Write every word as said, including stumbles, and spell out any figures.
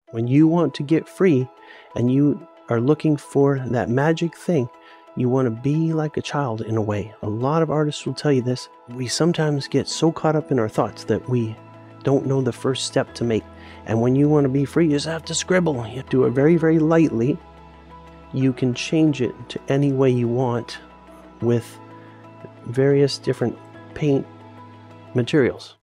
When you want to get free and you are looking for that magic thing, you want to be like a child in a way. A lot of artists will tell you this. We sometimes get so caught up in our thoughts that we don't know the first step to make. And when you want to be free, you just have to scribble. You have to do it very, very lightly. You can change it to any way you want with various different paint materials.